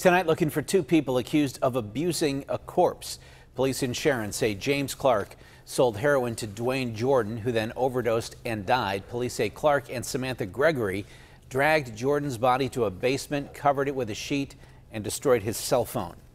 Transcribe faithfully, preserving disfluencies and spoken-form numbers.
Tonight, looking for two people accused of abusing a corpse. Police in Sharon say James Clark sold heroin to Dwayne Jordan, who then overdosed and died. Police say Clark and Samantha Gregory dragged Jordan's body to a basement, covered it with a sheet, and destroyed his cell phone.